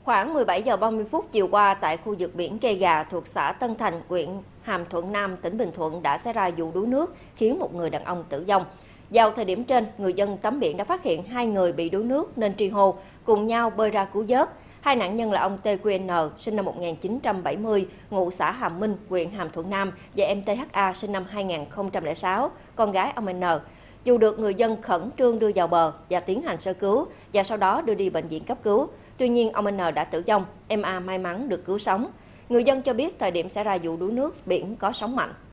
Khoảng 17 giờ 30 phút chiều qua tại khu vực biển Cây Gà thuộc xã Tân Thành, huyện Hàm Thuận Nam, tỉnh Bình Thuận đã xảy ra vụ đuối nước khiến một người đàn ông tử vong. Vào thời điểm trên, người dân tắm biển đã phát hiện 2 người bị đuối nước nên tri hô, cùng nhau bơi ra cứu vớt. Hai nạn nhân là ông TQN, sinh năm 1970, ngụ xã Hàm Minh, huyện Hàm Thuận Nam và em THA, sinh năm 2006, con gái ông N. Dù được người dân khẩn trương đưa vào bờ và tiến hành sơ cứu và sau đó đưa đi bệnh viện cấp cứu, tuy nhiên ông N đã tử vong, em A may mắn được cứu sống. Người dân cho biết thời điểm xảy ra vụ đuối nước, biển có sóng mạnh.